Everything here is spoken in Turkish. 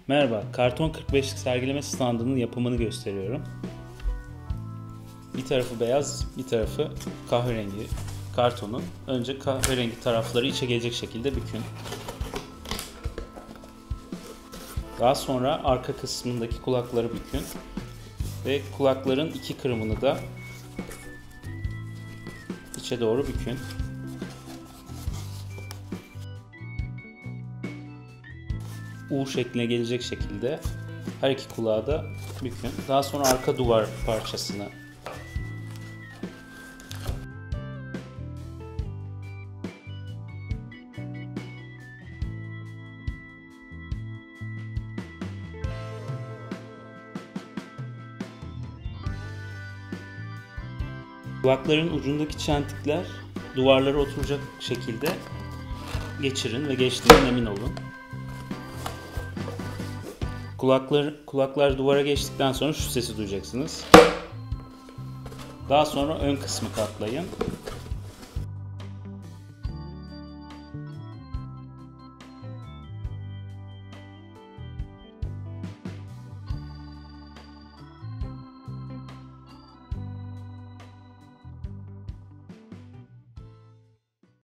Merhaba, karton 45'lik sergileme standının yapımını gösteriyorum. Bir tarafı beyaz, bir tarafı kahverengi kartonun. Önce kahverengi tarafları içe gelecek şekilde bükün. Daha sonra arka kısmındaki kulakları bükün. Ve kulakların iki kırımını da içe doğru bükün. U şekline gelecek şekilde her iki kulağı da bükün. Daha sonra arka duvar parçasını kulakların ucundaki çentikler duvarlara oturacak şekilde geçirin ve geçtiğinden emin olun. Kulaklar duvara geçtikten sonra şu sesi duyacaksınız. Daha sonra ön kısmı katlayın.